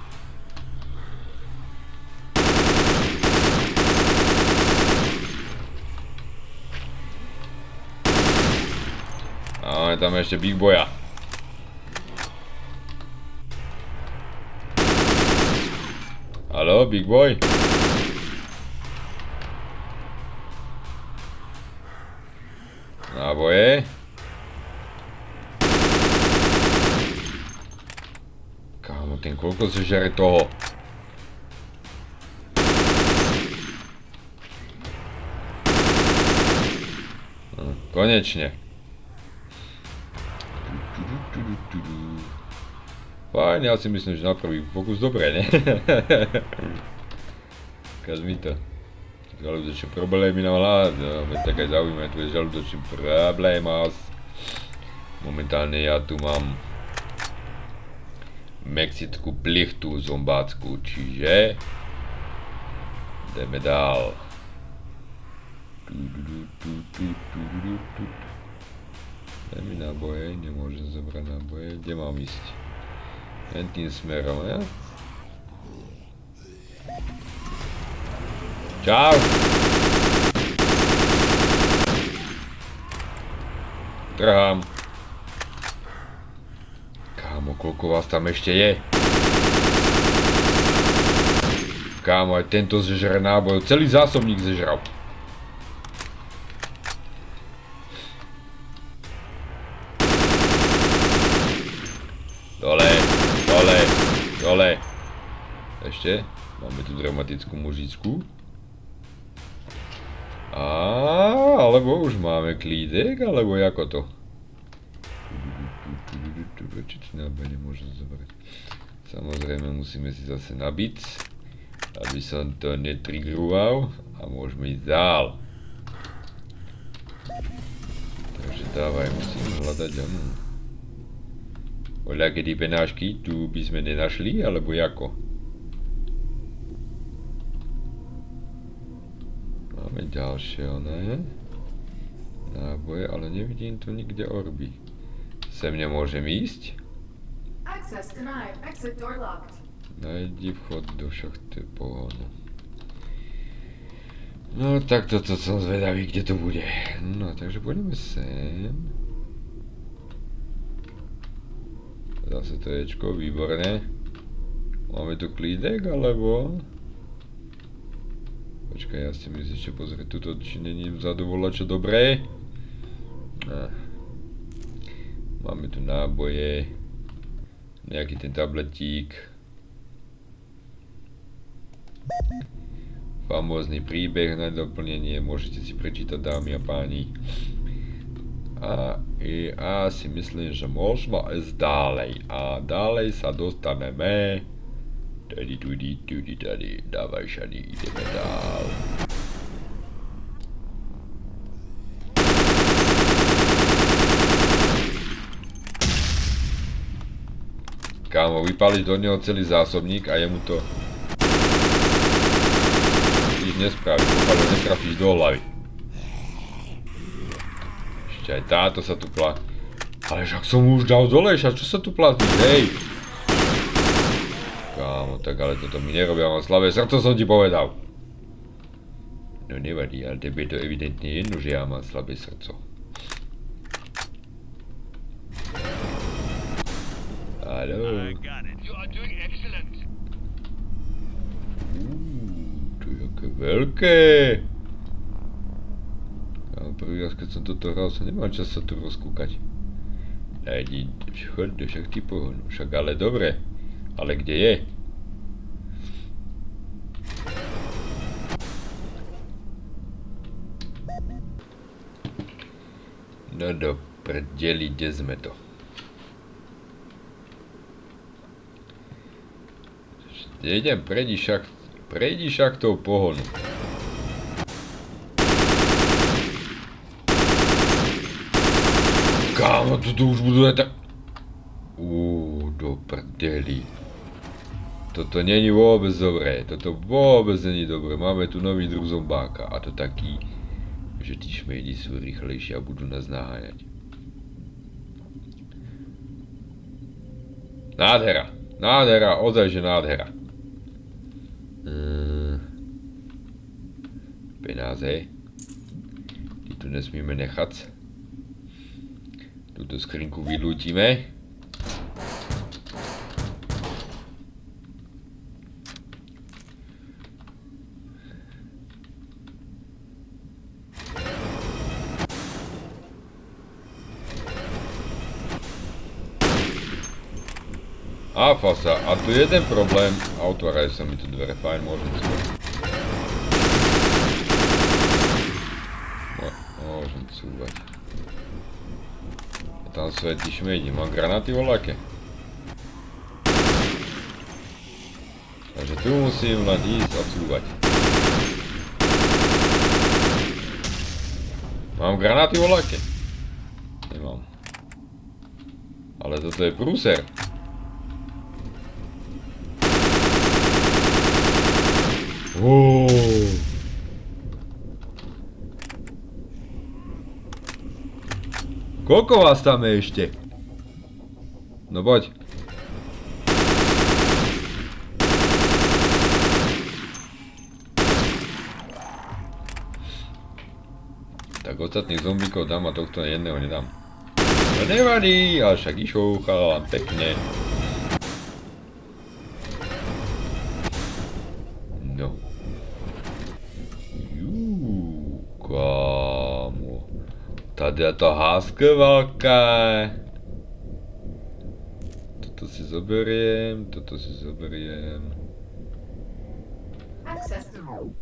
A máme tam ešte Big Boya. Haló, Big Boy? Náboje. Kámo, ten koľko zežere toho? No, konečne. Fajn, ja si myslím, že na prvý pokus dobre, ne? Kaž mi to. Žalúdočné problémy nám hľadá, tak aj zaujímavé tvoje žalúdočné problémy. Momentálne ja tu mám mexickú plichtu zombácku, čiže ideme dál. Daj mi náboje, nemôžem zobrať náboje, kde mám ísť? Len tým smerom, ja? Čau! Trhám. Kámo, koľko vás tam ešte je? Kámo, aj tento zežere náboj, celý zásobník zežral. Dole, dole, dole. Ešte, máme tu dramatickú mužičku. Alebo už máme klídek, alebo jako to? Čo tu nemôžem zobrať? Samozrejme musíme si zase nabiť, aby som to netriggeroval a môžeme ísť dál. Takže dávaj, musím hľadať. Voľaké ty penášky tu by sme nenašli, alebo jako? Máme ďalšie, ne? Náboje, ale nevidím tu nikde orby. Sem nemôžem ísť? Najdi vchod do šachty pohonu. No tak toto som zvedavý, kde to bude. No takže poďme sem. Zase to ječko, výborné. Máme tu klídek, alebo... Počkaj, ja si myslím ešte pozrieť tuto, či není vzadu volačo dobré. Máme tu náboje. Nejaký ten tabletík. Famózny príbeh na doplnenie, môžete si prečítať, dámy a páni. A ja si myslím, že môžeme ísť ďalej. A ďalej sa dostaneme... Tady, dávaj šany, ideme dál. Kámo, vypáliš do neho celý zásobník a jemu to... nič nespraví, pokiaľ ho netrafíš do hlavy. Ešte aj táto sa tu plá... Ale však som už dal dole, čo sa tu platíš, hej? Kámo, tak ale toto mi nerobia, mám slabé srdce, som ti povedal. No nevadí, ale tebe je to evidentne jedno, že ja mám slabé srdco. Haló. To je aké veľké. Kámo, prvý raz, keď som toto hral, som nemám čas sa tu rozkúkať. Najdi vchod do šachty pohonu, však ale dobre. Ale kde je? No do prdeli, kde sme to? Idem, prejdi šachtou pohonu. Kámo, tu už budú aj tak... do prdeli. Toto není vôbec dobré, toto vôbec není dobré. Máme tu nový druh zombáka a to taký, že tí šmejdi sú rýchlejší a budú nás naháňať. Nádhera, nádhera, ozajže nádhera. Penáze. Ty tu nesmíme nechať. Túto skrinku vylútime. A fasa, a tu jeden problém, a otvárajú sa mi tu dvere, fajn, môžem cúvať. Môžem cúvať. A tam svetí šmejdi, mám granáty voľaké. Takže tu musím len ísť a cúvať. Mám granáty voľaké? Nemám. Ale toto je prúser. Koľko vás tam je ešte? No poď. Tak ostatných zombíkov dám a tohto jedného nedám. To nevadí, ale však išouchala vám pekne. No. Kámo. Tady je to háska veľká. Toto si zoberiem, toto si zoberiem. Access.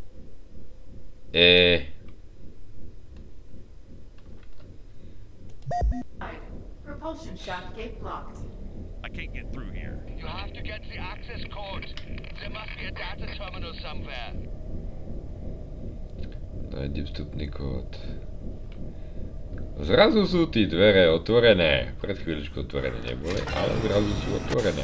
Propulsion shaft gate blocked. I can't get through here. You have to get the access code. There must be a data terminal somewhere. Nájdi vstupný kód. Zrazu sú tí dvere otvorené. Pred chvíľučkou otvorené neboli, ale zrazu sú otvorené.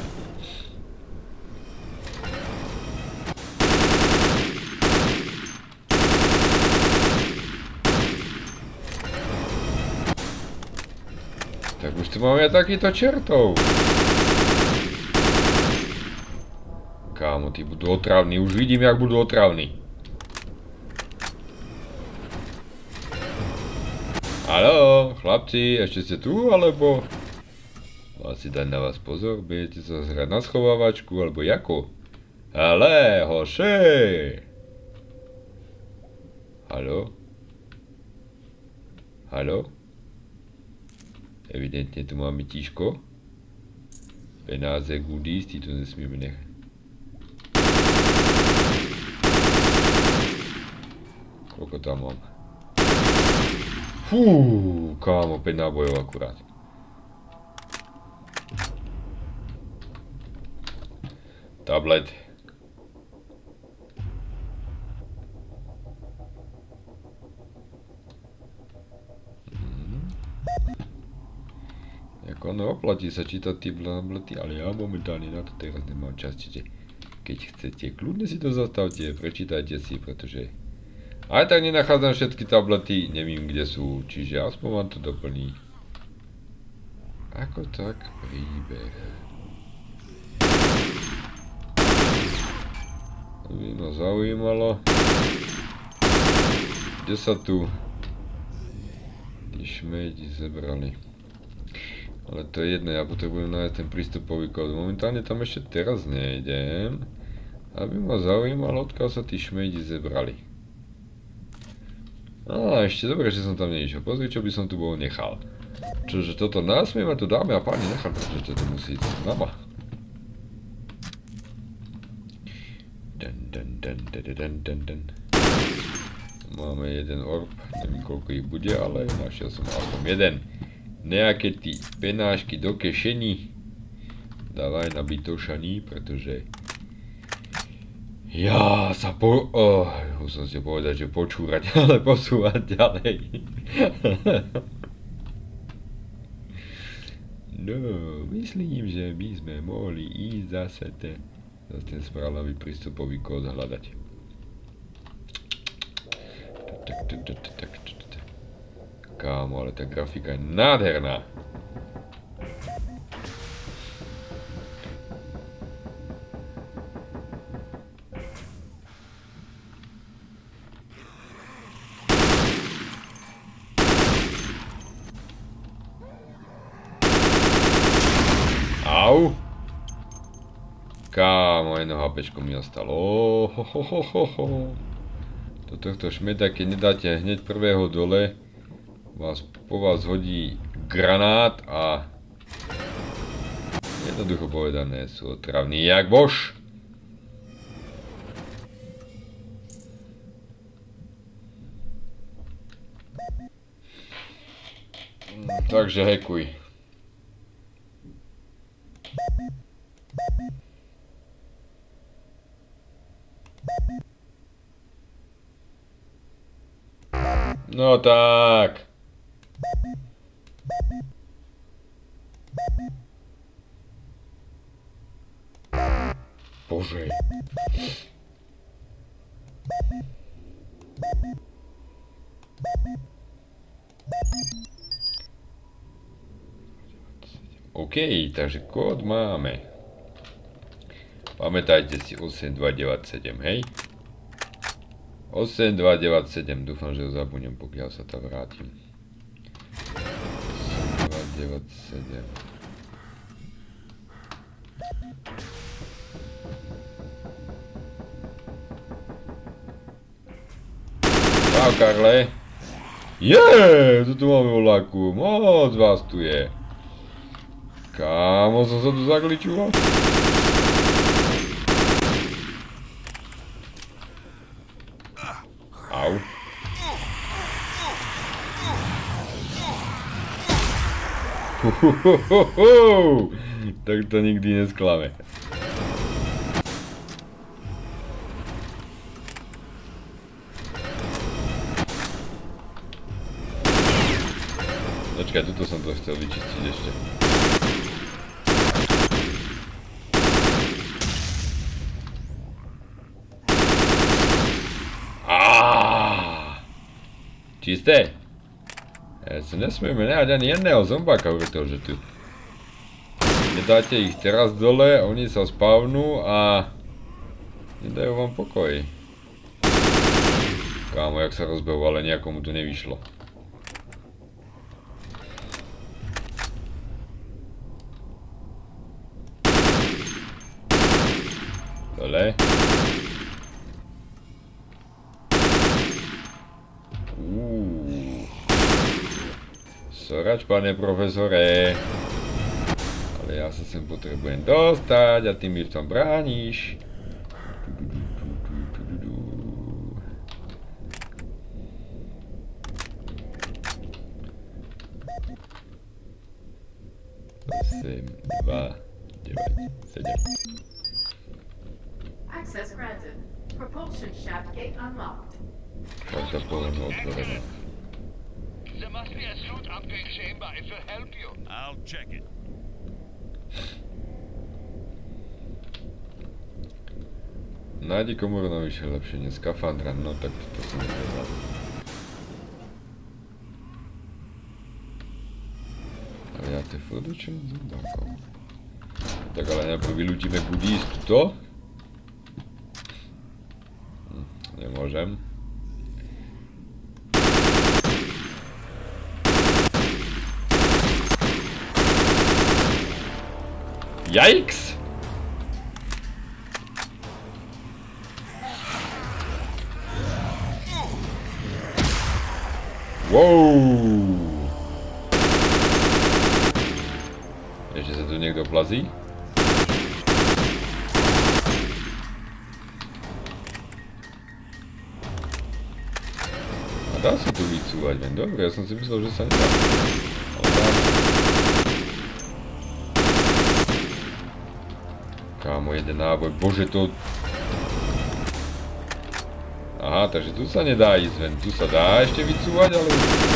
Tak už tu máme takýto čertov. Kámo, tí budú otravní. Už vidím, jak budú otravní. Haló, chlapci, ešte ste tu, alebo? Mal si dať na vás pozor, budete sa zhrať na schovávačku, alebo jako? Ale, hoše! Haló? Haló? Evidentne tu máme tíško. Penáze, goodies, tí tu nesmieme nechať. Koľko tam mám? Fú, kámo, 5 nábojov akurát. Tablet. Jako ono oplatí sa čítať tie tablety, ale ja momentálne na to teraz nemám čas, čiže keď chcete, kľudne si to zastavte, prečítajte si, pretože aj tak nenachádzam všetky tablety, nevím kde sú, čiže aspoň vám to doplní. Ako tak príbeh. To by ma zaujímalo. Kde sa tu tí šmejdi zebrali? Ale to je jedno, ja potrebujem nájsť ten prístupový kód. Momentálne tam ešte teraz nejdem. Aby ma zaujímalo, odkiaľ sa tí šmejdi zebrali. Á, ešte dobre, že som tam neišiel. Pozri, čo by som tu bol nechal. Čože toto násmieme tu dáme a páni nechať, pretože to musí ísť s nama. Máme jeden orb, neviem koľko ich bude, ale našiel som aspoň jeden. Nejaké tí penášky do kešení. Dávaj na bytošaní, pretože ja sa musím si povedať, že počúrať, ale posúvať ďalej. No, myslím, že by sme mohli ísť zase ten správny prístupový kód hľadať. Kámo, ale tá grafika je nádherná. Au. Kámo, jedno HPčko mi ostalo. Do tohto šmeta, keď nedáte hneď prvého dole, po vás hodí granát a jednoducho povedané sú otravní jak bož. Takže hekuj. No tak. Bože. OK, takže kód máme. Pamätajte si 8297, hej? 8297, dúfam, že ho zabudnem, pokiaľ sa tam vrátim. 8297. Čau, Karle. Jeee, tu máme voľakú, moc vás tu je. Kámo, som sa tu zakličúval. Au. Tak to nikdy nesklame. Počkaj, tuto som to chcel vyčistiť ešte. Čisté? Ja sa nesmieme nehať ani jedného zombáka, pretože tu. Nedáte ich teraz dole, oni sa spavnú a nedajú vám pokoj. Kámo, jak sa rozbehu, ale nejakomu to nevyšlo. Dole. Sorač, pane profesore. Ale ja sa sem potrebujem dostať a ty mi v tom brániš. Osem, 2, 9, 7. Access granted. Propulsion shaft gate unlocked. Karta polovno otvorená. There must be a suit upgrade chamber. It will help you. I'll check it. Nájdi komoru na vyššie lepšenie skafandra, no tak to som nevedal. Ale ja te fodučím zombákov. Tak ale najprv vylúčime goodies tuto. Nemôžem. Yikes! Wow! Ešte sa tu niekto plazí? A dá sa tu vycúvať, len dobre, ja som si myslel, že sa nedá. Kámo, jeden náboj, bože to... Aha, takže tu sa nedá ísť ven, tu sa dá ešte vycúvať, ale...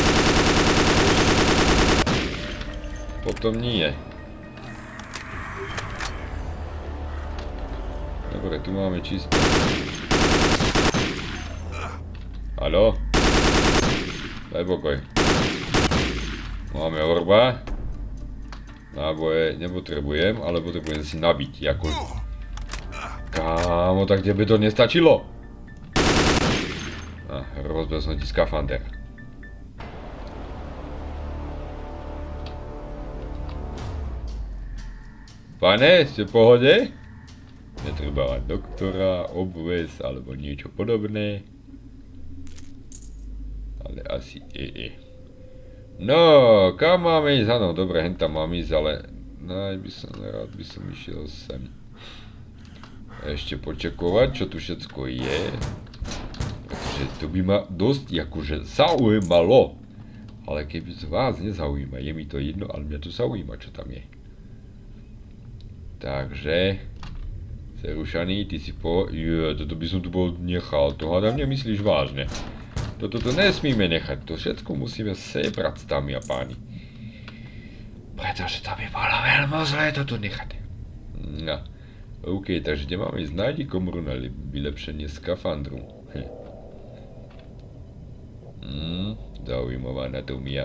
Potom nie. Dobre, tu máme čisté. Haló? Daj pokoj. Máme orba. Náboje nepotrebujem, ale potrebujem si nabiť, ako... Kámo, tak tebe to nestačilo? Rozbil som ti skafander. Pane, ste v pohode? Netreba mať doktora, obves alebo niečo podobné. Ale asi No, kam máme ísť? Áno, dobre, hen tam mám ísť, ale rád by som išiel sem. Ešte počekovať, čo tu všetko je. Pretože to by ma dosť akože zaujímalo. Ale keby z vás nezaujíma, je mi to jedno, ale mňa to zaujíma, čo tam je. Takže... Serušaný, ty si toto by som tu bol nechal, to hádam nemyslíš vážne. Toto nesmíme nechať, to všetko musíme sebrať, dámy a páni. Pretože to by bolo veľmi zlé toto nechať. No, OK, takže kde máme ísť? Nájdi komoru na vylepšenie skafandru. Zaujímavá anatómia.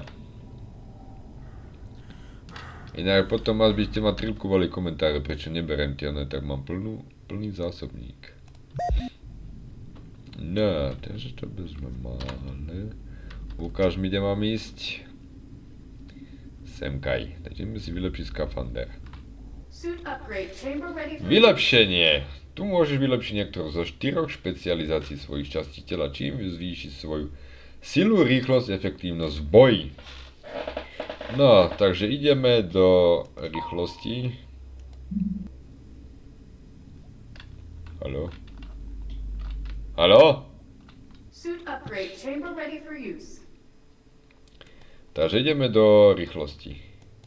Inak potom vás by ste ma tripkovali komentáre, prečo neberiem tie, tak mám plný zásobník. No, takže to by sme mali. Ukáž mi, kde mám ísť. Semkaj. Takže ideme si vylepšiť skafander. Suit upgrade chamber ready for Vylepšenie. Tu môžeš vylepšiť niektorú zo 4 špecializácií svojich častí tela, čím zvýšiť svoju silu, rýchlosť, efektívnosť v boji. No, takže ideme do rýchlosti. Haló? Haló? Suit upgrade chamber ready for use. Takže ideme do rýchlosti.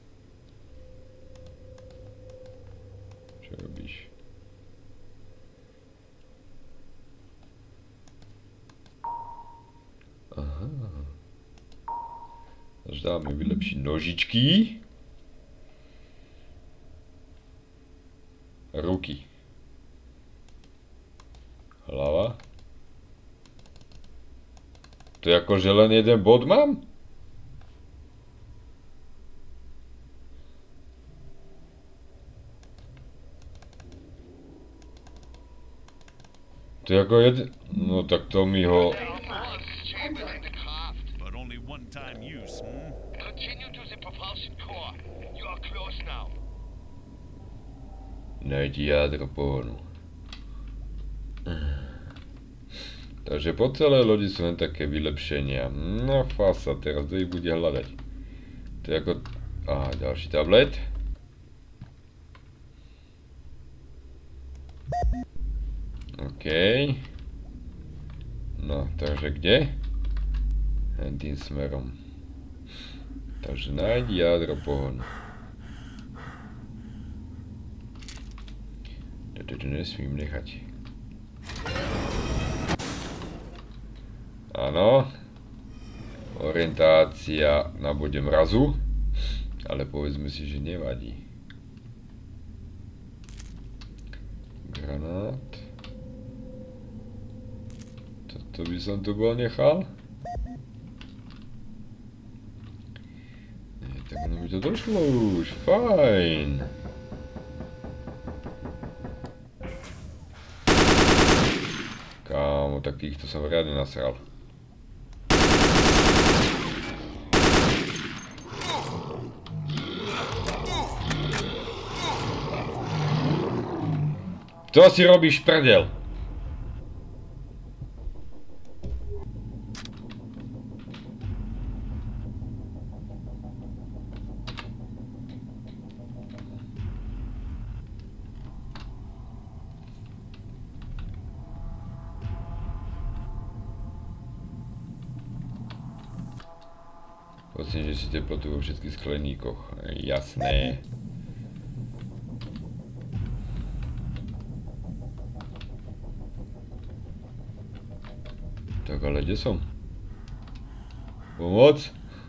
Čo robíš? Aha. Takže dáme vylepšiť nožičky. Ruky. Hlava. To je ako, že len jeden bod mám? To je ako jeden... No tak to mi ho... Chambers in the craft. But only one-time use, hmm? Continue to the propulsion core. You are close now. Najdi jadro pohonu. Takže po celej lodi sú len také vylepšenia. No fasa, teraz to ich bude hľadať. To je ako... Aha, ďalší tablet. OK. No, takže kde? Len tým smerom. Takže nájdi jadro pohonu. Toto nesmím nechať. Áno. Orientácia na bode mrazu. Ale povedzme si, že nevadí. Granát. Toto by som tu bol nechal. Nie, tak ono mi to došlo už. Fajn. Kámo, tak týchto som riadne nasral. Čo si robíš, prdel? Pocím, že si teplotu vo všetkých skleníkoch. Jasné. Tak ale kde som? Pomoc?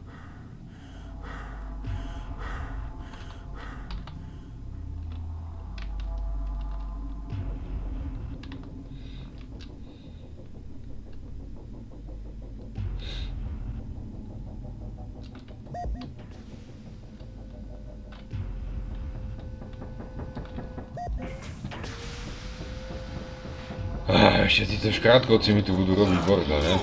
Ešte títo škrátkovci mi tu budú robiť bordel, ne?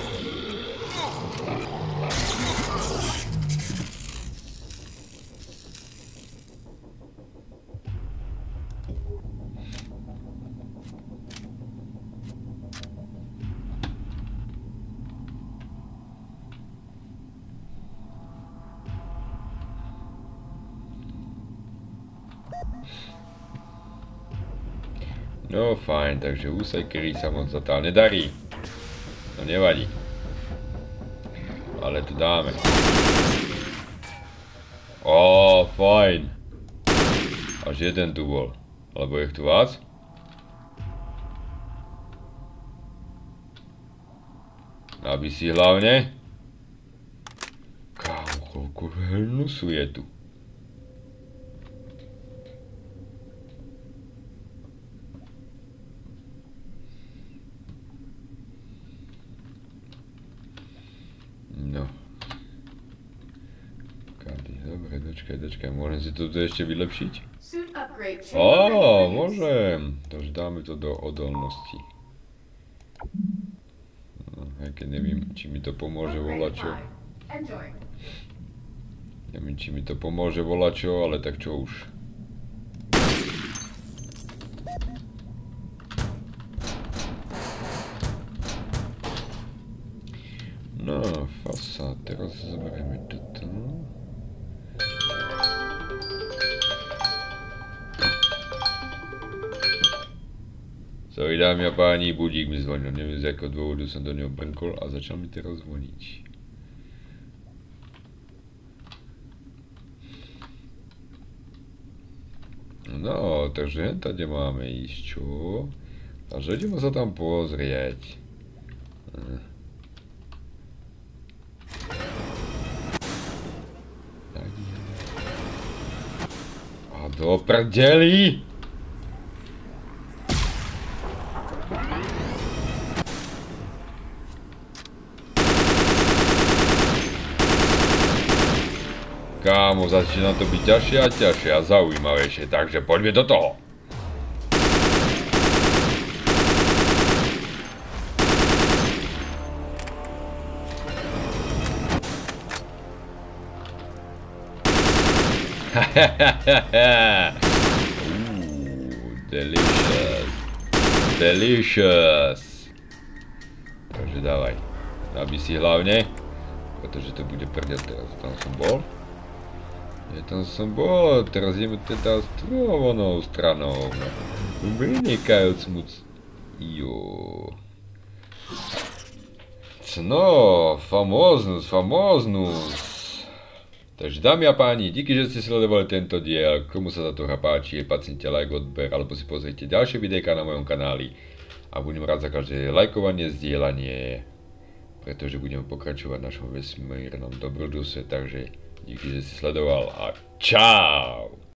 No fajn, takže úsek, ktorý sa moc zatiaľ nedarí. No nevadí. Ale to dáme. Ó, fajn. Až jeden tu bol. Alebo je tu vás? Aby si hlavne. Kámo, koľko hnusu je tu. No. Kady, dobre, dočkaj, môžem si toto ešte vylepšiť? Á, môžem. Takže dáme to do odolnosti. Aj keď neviem, či mi to pomôže volačo. Enjoy. Neviem, či mi to pomôže volačo, ale tak čo už. No, fasa, teraz zoberieme toto. Sorry, dámy a páni, budík mi zvonil, neviem z jakého dôvodu som do neho brnkol a začal mi teraz zvoniť. No, takže tady máme ísť, čo? Takže ideme sa tam pozrieť. A do prdeli! Kámo, začína to byť ťažšie a ťažšie a zaujímavejšie, takže poďme do toho. Delicious. Delicious. Takže dávaj. Nabij si hlavne, pretože to bude prdeť teraz. Tam som bol. Tam som bol, teraz ideme teda strovanou stranou. Vynikajúc moc. Jo. No, famóznus. Takže dámy a páni, díky, že ste sledovali tento diel. Komu sa táto hra páči, pacnite like, odber, alebo si pozrite ďalšie videjka na mojom kanáli. A budem rád za každé lajkovanie, zdieľanie, pretože budeme pokračovať v našom vesmírnom dobrodružstve, takže díky, že si sledoval a čau!